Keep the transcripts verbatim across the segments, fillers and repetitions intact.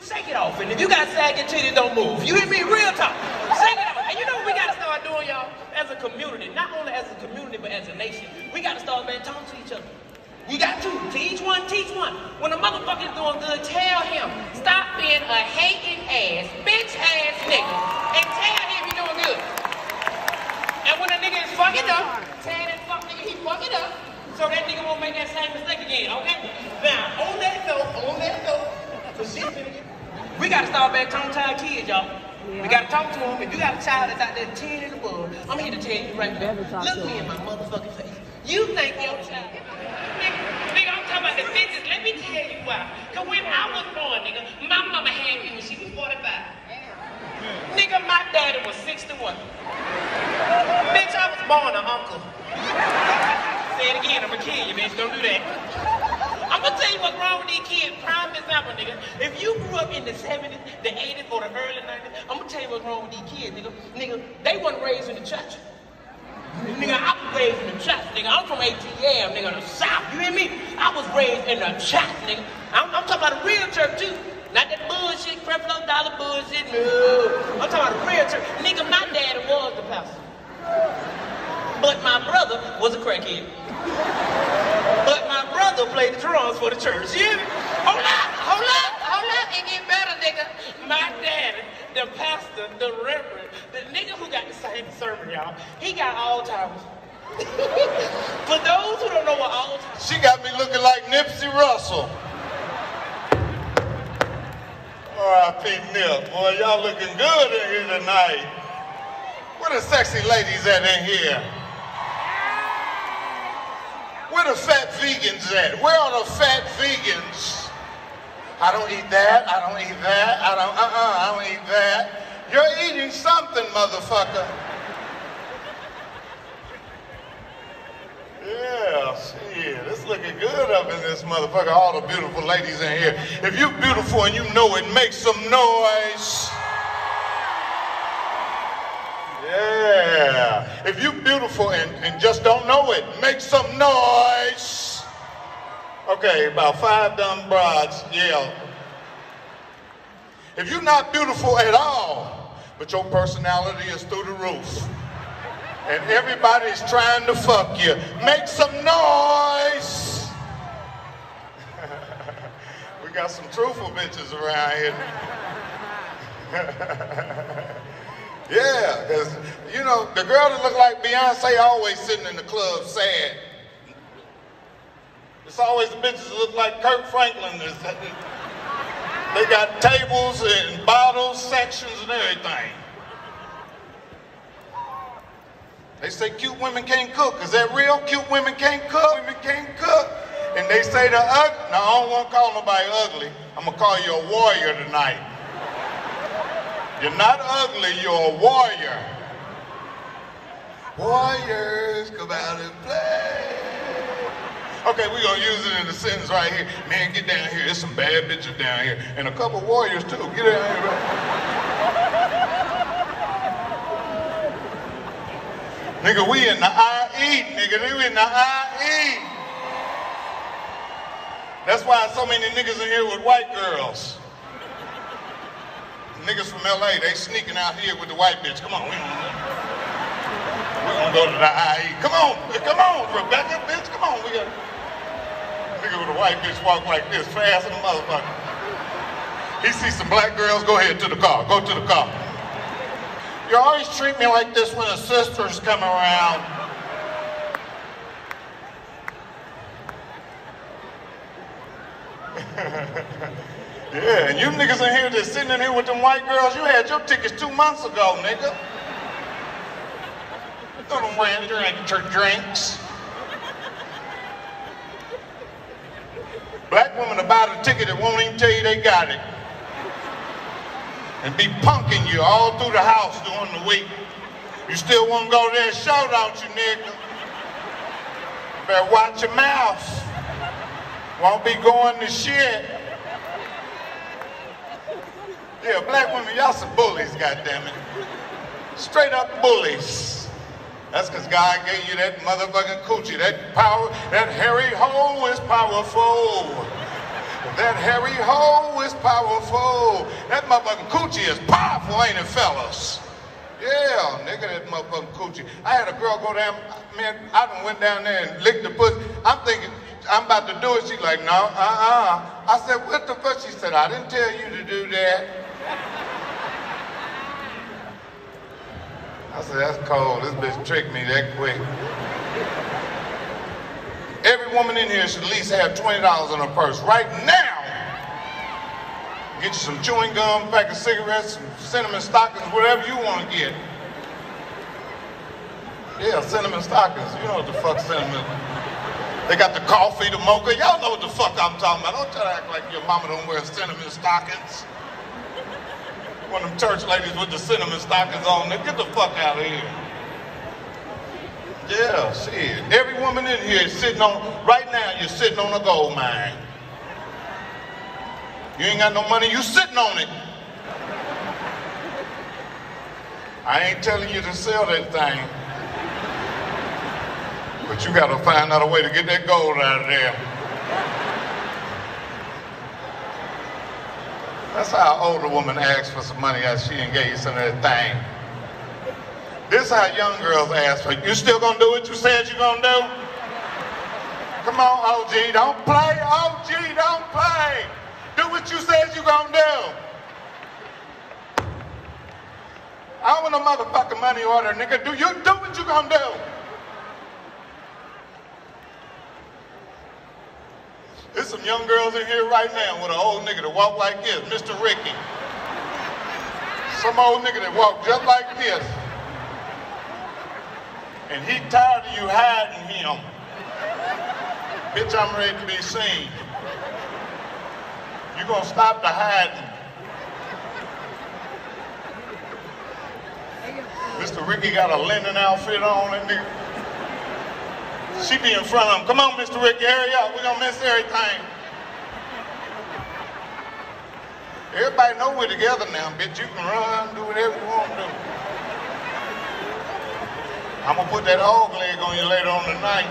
shake it off. And if you got sagging titties, don't move. You hear me? Real talk. Shake it off. And you know what we gotta start doing, y'all? As a community, not only as a community, but as a nation, we gotta start, man, talking to each other. You got to. To each one, teach one. When a motherfucker's doing good, tell him. Stop being a hating ass, bitch ass nigga, and tell him you're doing good. And when a nigga is fucking up, tell that fuck nigga he fucking up, so that nigga won't make that same mistake again, okay? Now, on that note, on that note, cause shit, we gotta start back talking to our kids, y'all. Yeah. We gotta talk to them. If you got a child that's out there ten and above, I'm here to tell you right now. Look me in my motherfucking face. You think your child, nigga, nigga, I'm talking about the bitches. Let me tell you why. Cause when I was born, nigga, my mama had me when she was forty-five. Nigga, my daddy was sixty-one. Bitch, I was born an uncle. Say it again, I'ma kill you, bitch. Don't do that. I'm gonna tell you what's wrong with these kids. Prime example, nigga. If you grew up in the seventies, the eighties, or the early nineties, I'm gonna tell you what's wrong with these kids, nigga. Nigga, they wasn't raised in the church. Nigga, I was raised in the church, nigga. I'm from A T L, nigga, the South. You hear me? I was raised in the church, nigga. I'm, I'm talking about a real church, too. Not that bullshit, Creflo Dollar bullshit, no. I'm talking about a real church. Nigga, my daddy was the pastor. But my brother was a crackhead. But my brother played the drums for the church. You hear me? Hold up, hold up, hold up. It get better, nigga. My daddy, the pastor, the reverend, the nigga who got the same sermon, y'all, he got Alzheimer's. For those who don't know what Alzheimer's... She got me looking like Nipsey Russell. R I P Nip. Boy, y'all looking good in here tonight. Where the sexy ladies at in here? Where the fat vegans at? Where are the fat vegans? I don't eat that, I don't eat that, I don't, uh-uh, I don't eat that. You're eating something, motherfucker. Yeah, shit, it's looking good up in this motherfucker, all the beautiful ladies in here. If you're beautiful and you know it, make some noise. Yeah. If you're beautiful and, and just don't know it, make some noise. Okay, about five dumb broads yell. If you're not beautiful at all, but your personality is through the roof, and everybody's trying to fuck you, make some noise. We got some truthful bitches around here. Yeah, because, you know, the girl that look like Beyonce always sitting in the club sad. It's always the bitches that look like Kirk Franklin. They got tables and bottles, sections and everything. They say cute women can't cook. Is that real? Cute women can't cook? Women can't cook. And they say the ugly. No, I don't want to call nobody ugly. I'm going to call you a warrior tonight. You're not ugly, you're a warrior. Warriors, come out and play. Okay, we're gonna use it in the sentence right here. Man, get down here, there's some bad bitches down here. And a couple warriors too, get down here. Nigga, we in the I E, nigga, we in the I E. That's why so many niggas in here with white girls. Niggas from L A, they sneaking out here with the white bitch. Come on, we we're gonna go to the I E. Come on, come on, Rebecca, bitch, come on. We got a nigga with a white bitch walk like this, fast as a motherfucker. He sees some black girls, go ahead to the car, go to the car. You always treat me like this when the sisters come around. Yeah, and you niggas in here that's sitting in here with them white girls, you had your tickets two months ago, nigga. Go to where drink your drinks. Black women to buy the ticket that won't even tell you they got it. And be punking you all through the house during the week. You still want to go there and shout out you nigga. You better watch your mouth. Won't be going to shit. Yeah, black women, y'all some bullies, goddammit. Straight up bullies. That's because God gave you that motherfucking coochie, that power, that hairy hole is powerful. That hairy hole is powerful. That motherfucking coochie is powerful, ain't it, fellas? Yeah, nigga, that motherfucking coochie. I had a girl go down, man, I done went down there and licked the pussy. I'm thinking, I'm about to do it. She's like, no, uh-uh. I said, what the fuck? She said, I didn't tell you to do that. I said, that's cold. This bitch tricked me that quick. Every woman in here should at least have twenty dollars in her purse right now. Get you some chewing gum, pack of cigarettes, some cinnamon stockings, whatever you want to get. Yeah, cinnamon stockings. You know what the fuck cinnamon. They got the coffee, the mocha. Y'all know what the fuck I'm talking about. Don't try to act like your mama don't wear cinnamon stockings. One of them church ladies with the cinnamon stockings on. Get the fuck out of here. Yeah, shit. Every woman in here is sitting on, right now you're sitting on a gold mine. You ain't got no money, you sitting on it. I ain't telling you to sell that thing. But you gotta find out a way to get that gold out of there. That's how an older woman asks for some money after she done gave you some of that thing. This is how young girls ask for it. You still gonna do what you said you gonna do? Come on, O G, don't play. O G, don't play. Do what you said you gonna do. I don't want no motherfucking money order, nigga. Do you do what you gonna do? There's some young girls in here right now with an old nigga that walk like this, Mister Ricky. Some old nigga that walk just like this. And he tired of you hiding him. Bitch, I'm ready to be seen. You gonna stop the hiding. Mister Ricky got a linen outfit on and nigga. She be in front of him. Come on, Mister Ricky, hurry up. We're gonna miss everything. Everybody know we're together now, bitch. You can run, do whatever you want to do. I'm gonna put that hog leg on you later on tonight.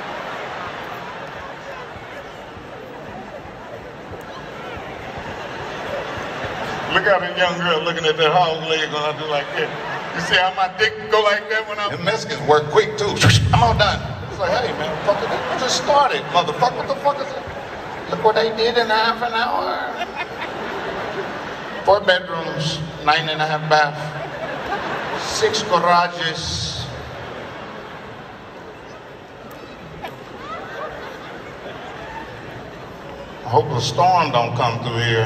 Look at a young girl looking at that hog leg when I do like that. You see how my dick go like that when I'm... Them Mexicans work quick too. I'm all done. It's like, hey man, fuck it, we just started. Motherfucker, what the fuck is it? Look what they did in half an hour. Four bedrooms, nine and a half bath, six garages. I hope the storm don't come through here.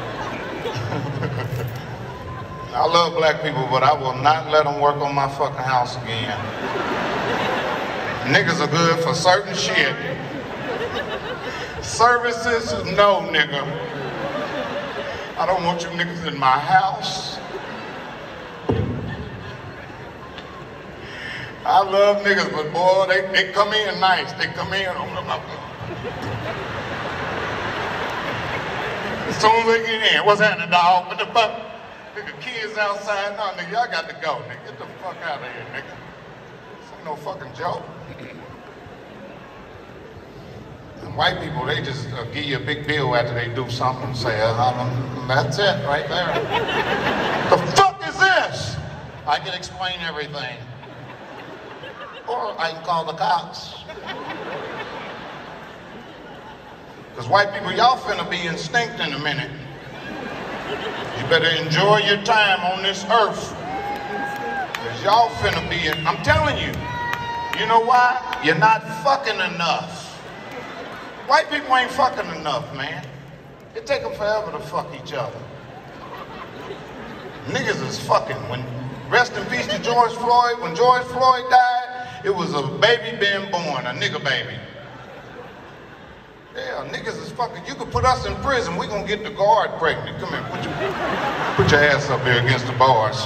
I love black people, but I will not let them work on my fucking house again. Niggas are good for certain shit. Services, no, nigga. I don't want you niggas in my house. I love niggas, but boy, they, they come in nice. They come in on the As soon as they get in, what's happening, dog? What the fuck? Nigga, kids outside. No, nigga, y'all got to go, nigga. Get the fuck out of here, nigga. This ain't no fucking joke. And white people, they just uh, give you a big bill after they do something. Say, uh, that's it, right there. The fuck is this? I can explain everything. Or I can call the cops. Because white people, y'all finna be extinct in a minute. You better enjoy your time on this earth. Because y'all finna be in, I'm telling you. You know why? You're not fucking enough. White people ain't fucking enough, man. It take them forever to fuck each other. Niggas is fucking. When, rest in peace to George Floyd. When George Floyd died, it was a baby being born, a nigga baby. Yeah, niggas is fucking, you could put us in prison, we gonna get the guard pregnant. Come here, put your, put your ass up here against the bars.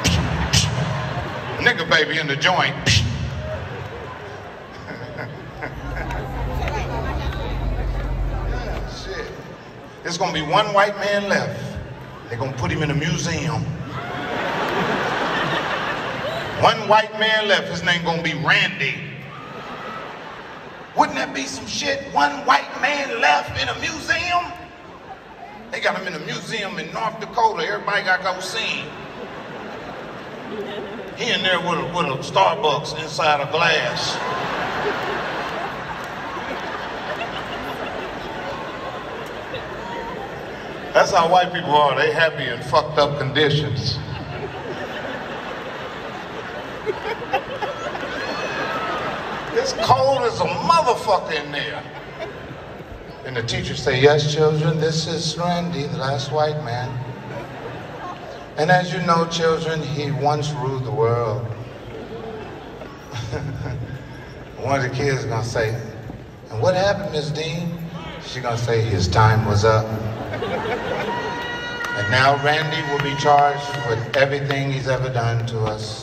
Nigga baby in the joint. Yeah, shit. There's gonna be one white man left. They're gonna put him in a museum. One white man left, his name gonna be Randy. Wouldn't that be some shit? One white man left in a museum? They got him in a museum in North Dakota. Everybody got to go see him. He in there with a, with a Starbucks inside a glass. That's how white people are. They happy in fucked up conditions. It's cold as a motherfucker in there. And the teacher say, yes, children, this is Randy, the last white man. And as you know, children, he once ruled the world. One of the kids is gonna say, and what happened, Miss Dean? She's gonna say, his time was up. And now Randy will be charged with everything he's ever done to us.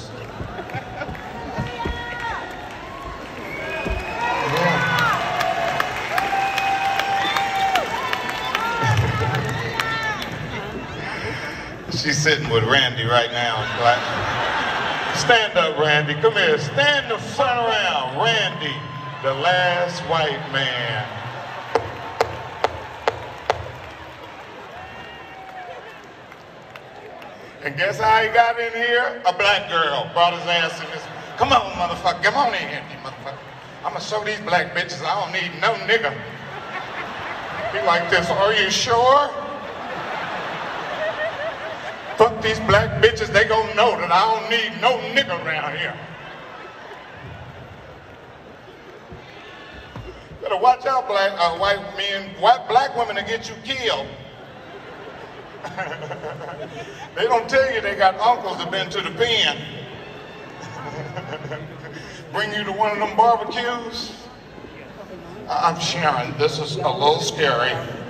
She's sitting with Randy right now. Like, stand up, Randy. Come here. Stand the front around. Randy, the last white man. And guess how he got in here? A black girl brought his ass in this. Come on, motherfucker. Come on in here, motherfucker. I'm gonna show these black bitches I don't need no nigga. He like this. Are you sure? Fuck these black bitches, they gonna know that I don't need no nigga around here. Better watch out, black, uh, white men, white, black women to get you killed. They don't tell you they got uncles that been to the pen. Bring you to one of them barbecues. I'm Sharon, this is a little scary.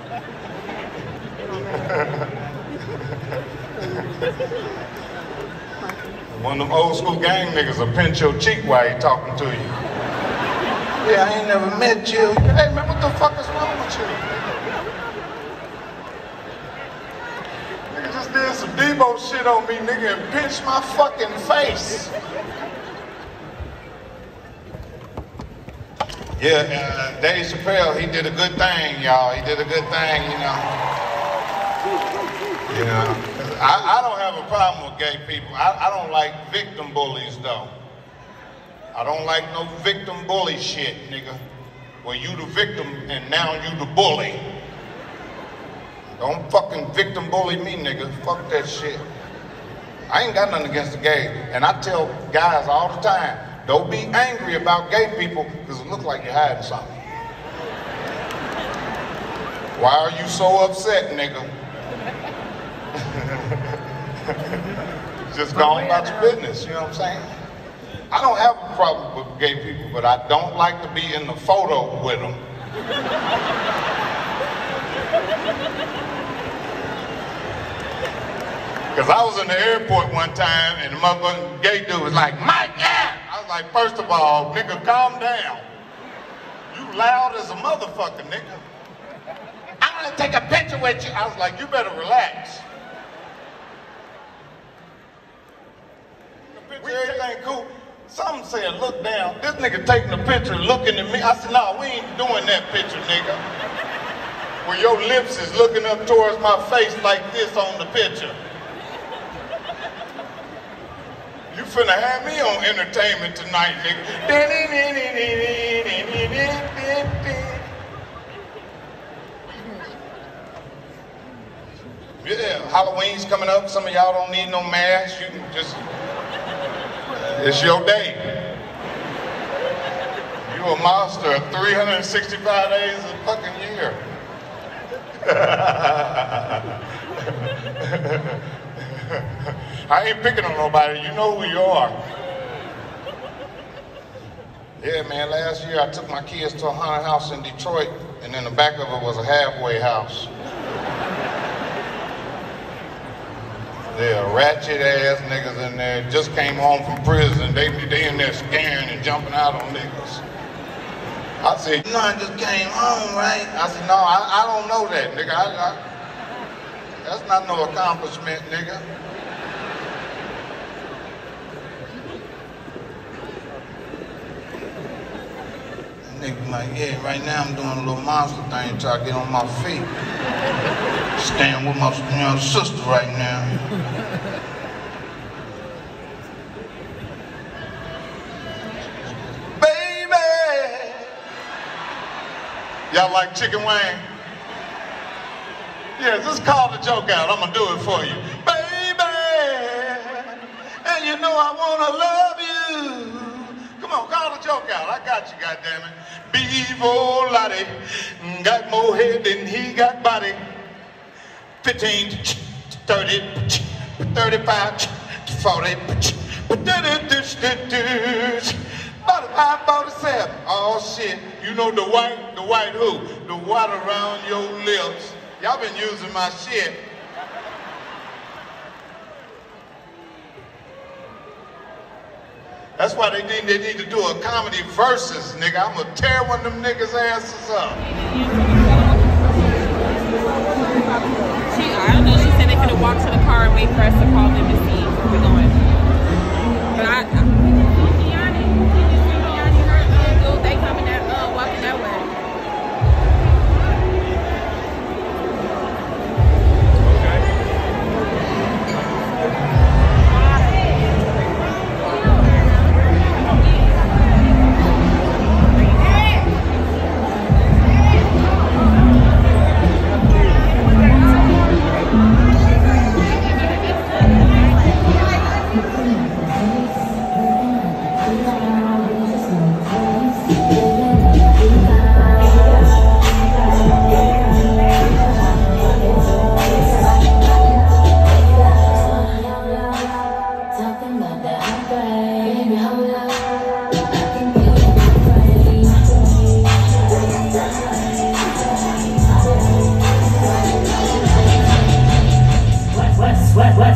One of them old school gang niggas will pinch your cheek while he talking to you. Yeah, I ain't never met you. Hey man, what the fuck is wrong with you? Nigga just did some Debo shit on me, nigga, and pinched my fucking face. Yeah, uh, Dave Chappelle, he did a good thing, y'all. He did a good thing, you know. You know, I, I don't have a problem with gay people. I, I don't like victim bullies, though. I don't like no victim bully shit, nigga. Where you the victim and now you the bully. Don't fucking victim bully me, nigga. Fuck that shit. I ain't got nothing against the gay. And I tell guys all the time, don't be angry about gay people because it looks like you're hiding something. Why are you so upset, nigga? Just go on about your business, you know what I'm saying? I don't have a problem with gay people, but I don't like to be in the photo with them. Because I was in the airport one time and the motherfucking gay dude was like, Mike, yeah! I was like, first of all, nigga, calm down. You loud as a motherfucker, nigga. I'm gonna take a picture with you. I was like, you better relax. Everything cool. Some said, look down. This nigga taking a picture looking at me. I said, no, we ain't doing that picture, nigga. Where your lips is looking up towards my face like this on the picture. You finna have me on entertainment tonight, nigga. Yeah, Halloween's coming up. Some of y'all don't need no mask. You can just... It's your day. You a monster three hundred sixty-five days a fucking year. I ain't picking on nobody. You know who you are. Yeah, man, last year I took my kids to a haunted house in Detroit, and in the back of it was a halfway house. Yeah, ratchet ass niggas in there, just came home from prison. They they in there scaring and jumping out on niggas. I said, no, I just came home, right? I said, no, I, I don't know that, nigga. I, I, that's not no accomplishment, nigga. Nigga like, yeah, right now I'm doing a little monster thing, try to get on my feet. Staying with my you know, sister right now. Baby! Y'all like chicken wing? Yeah, just call the joke out. I'm gonna do it for you. Baby! And you know I wanna love you. Come on, call the joke out. I got you, goddammit. Bevo Lottie got more head than he got body. fifteen, thirty, thirty-five, forty, forty-five, forty-seven. Oh shit, you know the white, the white who? The white around your lips. Y'all been using my shit. That's why they need, they need to do a comedy versus, nigga. I'm gonna tear one of them niggas' asses up. She, I don't know, she said they could walk to the car and wait for us to call them and see where we're going. But I, I Yanni, Yanni, her, uh, dude, they coming that, uh, walking that way.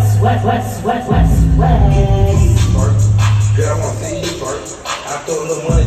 Yeah, I want to see you first. I throw a little money.